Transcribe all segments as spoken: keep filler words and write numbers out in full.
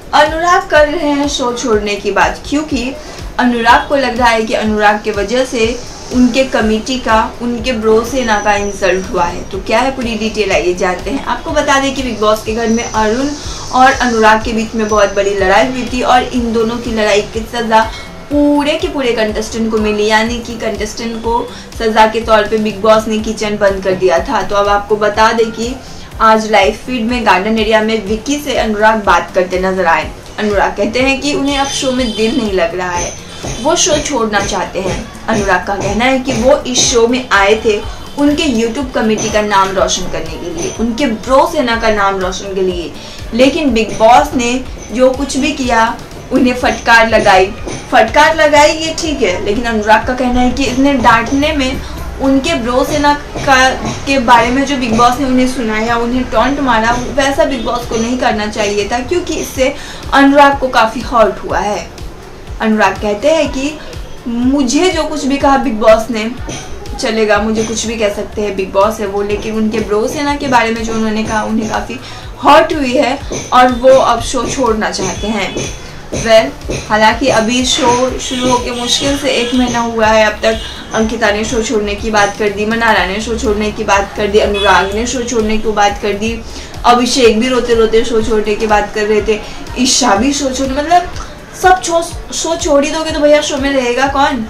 अनुराग कर रहे हैं शो छोड़ने की बात, क्योंकि अनुराग को लग रहा है कि अनुराग के वजह से उनके कमेटी का, उनके ब्रो सेना का इंसल्ट हुआ है। तो क्या है पूरी डिटेल, आइए जानते हैं। आपको बता दें कि बिग बॉस के घर में अरुण और अनुराग के बीच में बहुत बड़ी लड़ाई हुई थी और इन दोनों की लड़ाई की सजा पूरे के पूरे कंटेस्टेंट को मिली, यानी कि कंटेस्टेंट को सजा के तौर पे बिग बॉस ने किचन बंद कर दिया था। तो अब आपको बता दें कि आज लाइव फीड में गार्डन एरिया में विक्की से अनुराग बात करते नजर आए। अनुराग कहते हैं कि उन्हें अब शो में दिल नहीं लग रहा है, वो शो छोड़ना चाहते हैं। अनुराग का कहना है कि वो इस शो में आए थे उनके यूट्यूब कमेटी का नाम रोशन करने के लिए, उनके ब्रो सेना का नाम रोशन के लिए, लेकिन बिग बॉस ने जो कुछ भी किया उन्हें फटकार लगाई फटकार लगाई ये ठीक है, लेकिन अनुराग का कहना है कि इन्हें डांटने में उनके ब्रो सेना का के बारे में जो बिग बॉस ने उन्हें सुनाया, उन्हें टॉन्ट मारा, वैसा बिग बॉस को नहीं करना चाहिए था, क्योंकि इससे अनुराग को काफ़ी हर्ट हुआ है। अनुराग कहते हैं कि मुझे जो कुछ भी कहा बिग बॉस ने चलेगा, मुझे कुछ भी कह सकते हैं, बिग बॉस है वो, लेकिन उनके ब्रो सेना के बारे में जो उन्होंने कहा उन्हें काफ़ी हर्ट हुई है और वो अब शो छोड़ना चाहते हैं। वेल well, हालांकि अभी शो शुरू होकर मुश्किल से एक महीना हुआ है। अब तक अंकिता ने शो छोड़ने की बात कर दी, मनारा ने शो छोड़ने की बात कर दी, अनुराग ने शो छोड़ने की बात कर दी, अभिषेक भी रोते रोते शो छोड़ने की बात कर रहे थे, ईशा भी शो छोड़, मतलब सब शो शो छोड़ ही दोगे तो भैया शो में रहेगा कौन।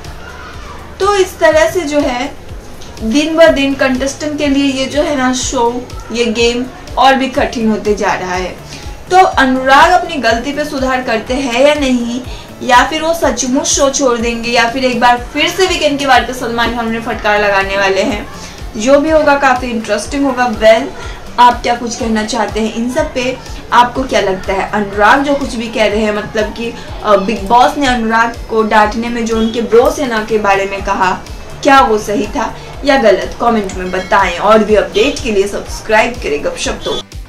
तो इस तरह से जो है दिन ब दिन कंटेस्टेंट के लिए ये जो है ना शो, ये गेम और भी कठिन होते जा रहा है। तो अनुराग अपनी गलती पे सुधार करते हैं या नहीं, या फिर वो सचमुच शो छोड़ देंगे, या फिर एक बार फिर से वीकेंड के बाद पे सलमान खान उन्हें फटकार लगाने वाले हैं, जो भी होगा काफ़ी इंटरेस्टिंग होगा। वेल आप क्या कुछ कहना चाहते हैं इन सब पे, आपको क्या लगता है? अनुराग जो कुछ भी कह रहे हैं, मतलब कि बिग बॉस ने अनुराग को डांटने में जो उनके ब्रो सेना के बारे में कहा, क्या वो सही था या गलत? कमेंट में बताएं और भी अपडेट के लिए सब्सक्राइब करें गपशप तो।